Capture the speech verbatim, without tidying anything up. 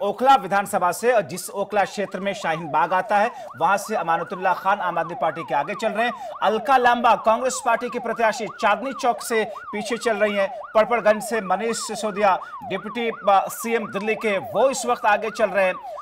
ओखला विधानसभा से, और जिस ओखला क्षेत्र में शाहीन बाग आता है वहां से अमानतुल्लाह खान आम आदमी पार्टी के आगे चल रहे हैं। अलका लांबा कांग्रेस पार्टी की प्रत्याशी चांदनी चौक से पीछे चल रही हैं। पड़पड़गंज से मनीष सिसोदिया डिप्टी सीएम दिल्ली के, वो इस वक्त आगे चल रहे हैं।